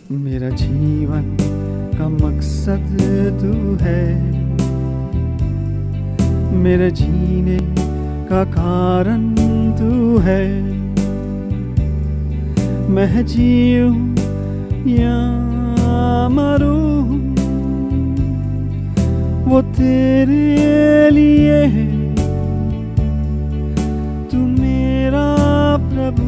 मेरा जीवन का मकसद तू है, मेरे जीने का कारण तू है। मैं जीऊं या मरूं वो तेरे लिए है। तू मेरा प्रभु,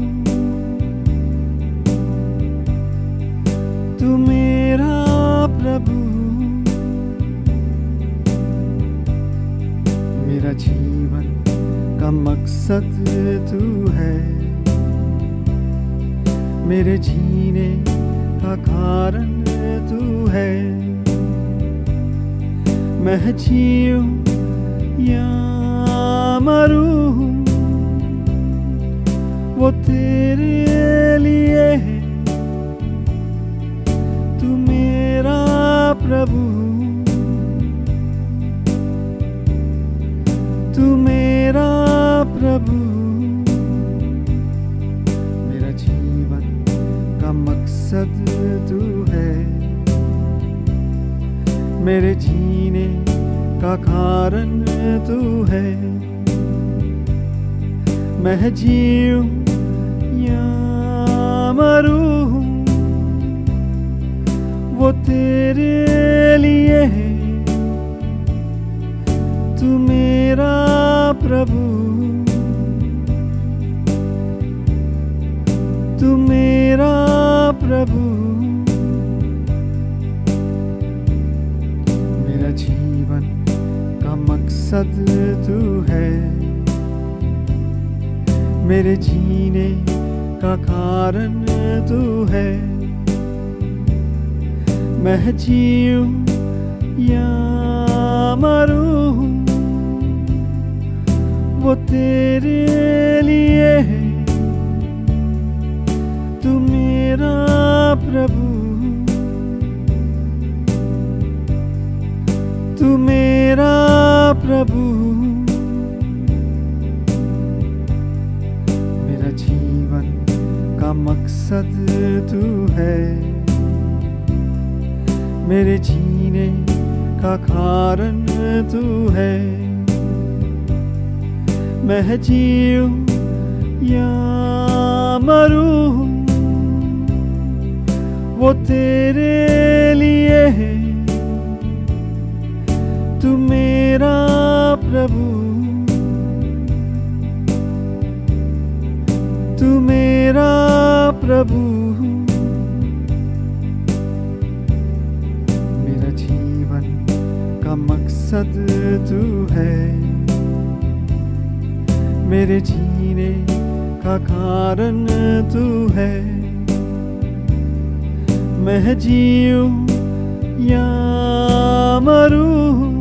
तू मेरा प्रभु। मेरा जीवन का मकसद तू है, मेरे जीने का कारण तू है। मैं जीऊं या मरूं वो तेरे लिए है। तू मेरा प्रभु, तू मेरा प्रभु। मेरा जीवन का मकसद तू है, मेरे जीने का कारण तू है। मैं जीऊं या मरूं वो तेरे लिए है। तू मेरा प्रभु, तू मेरा प्रभु। मेरा जीवन का मकसद तू है, मेरे जीने का कारण तू है। मैं जीऊं या मरूं वो तेरे लिए है। तू मेरा प्रभु, तू मेरा प्रभु। मेरा जीवन का मकसद तू है, मेरे जीने का कारण तू है। मैं जीऊं या मरूं वो तेरे लिए है। तू मेरा प्रभु, तू मेरा प्रभु। मेरा जीवन का मकसद तू है, मेरे जीने का कारण तू है। मैं जीऊं या मरूं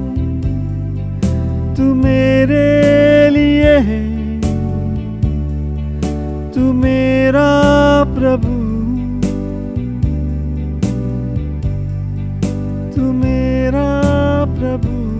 तू मेरे लिए है। तू मेरा प्रभु, तू मेरा प्रभु।